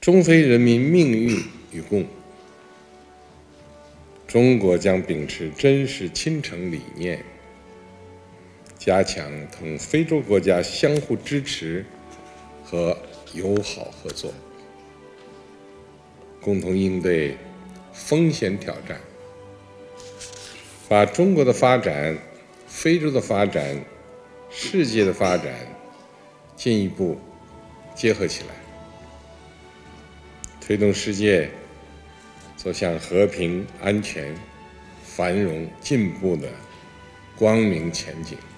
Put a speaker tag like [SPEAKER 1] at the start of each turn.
[SPEAKER 1] 中非人民命运与共。中国将秉持真实亲诚理念，加强同非洲国家相互支持和友好合作，共同应对风险挑战，把中国的发展、非洲的发展、世界的发展进一步结合起来，推动世界走向和平、安全、繁荣、进步的光明前景。